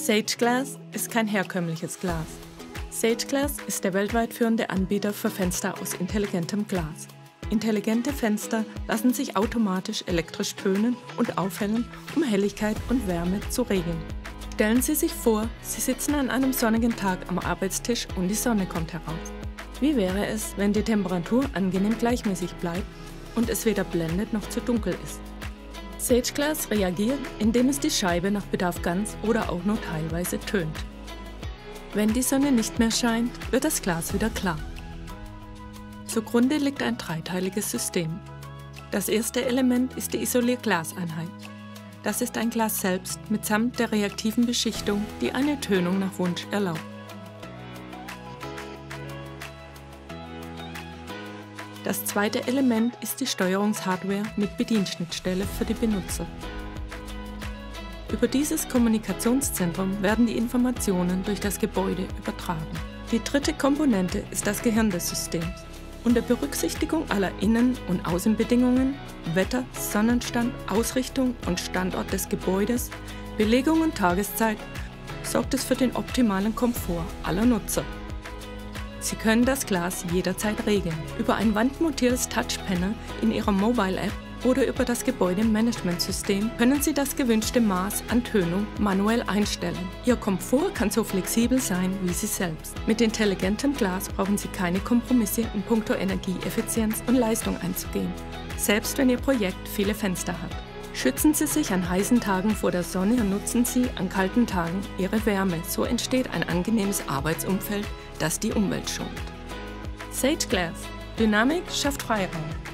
Sage Glass ist kein herkömmliches Glas. Sage Glass ist der weltweit führende Anbieter für Fenster aus intelligentem Glas. Intelligente Fenster lassen sich automatisch elektrisch tönen und aufhellen, um Helligkeit und Wärme zu regeln. Stellen Sie sich vor, Sie sitzen an einem sonnigen Tag am Arbeitstisch und die Sonne kommt heraus. Wie wäre es, wenn die Temperatur angenehm gleichmäßig bleibt und es weder blendet noch zu dunkel ist? Sage Glass reagiert, indem es die Scheibe nach Bedarf ganz oder auch nur teilweise tönt. Wenn die Sonne nicht mehr scheint, wird das Glas wieder klar. Zugrunde liegt ein dreiteiliges System. Das erste Element ist die Isolierglaseinheit. Das ist ein Glas selbst mitsamt der reaktiven Beschichtung, die eine Tönung nach Wunsch erlaubt. Das zweite Element ist die Steuerungshardware mit Bedienschnittstelle für die Benutzer. Über dieses Kommunikationszentrum werden die Informationen durch das Gebäude übertragen. Die dritte Komponente ist das Gehirn des Systems. Unter Berücksichtigung aller Innen- und Außenbedingungen, Wetter, Sonnenstand, Ausrichtung und Standort des Gebäudes, Belegung und Tageszeit sorgt es für den optimalen Komfort aller Nutzer. Sie können das Glas jederzeit regeln, über ein wandmontiertes Touchpanel in Ihrer Mobile-App oder über das Gebäudemanagementsystem können Sie das gewünschte Maß an Tönung manuell einstellen. Ihr Komfort kann so flexibel sein wie Sie selbst. Mit intelligentem Glas brauchen Sie keine Kompromisse in puncto Energieeffizienz und Leistung einzugehen, selbst wenn Ihr Projekt viele Fenster hat. Schützen Sie sich an heißen Tagen vor der Sonne und nutzen Sie an kalten Tagen Ihre Wärme. So entsteht ein angenehmes Arbeitsumfeld, das die Umwelt schont. Sage Glass. Dynamik schafft Freiraum.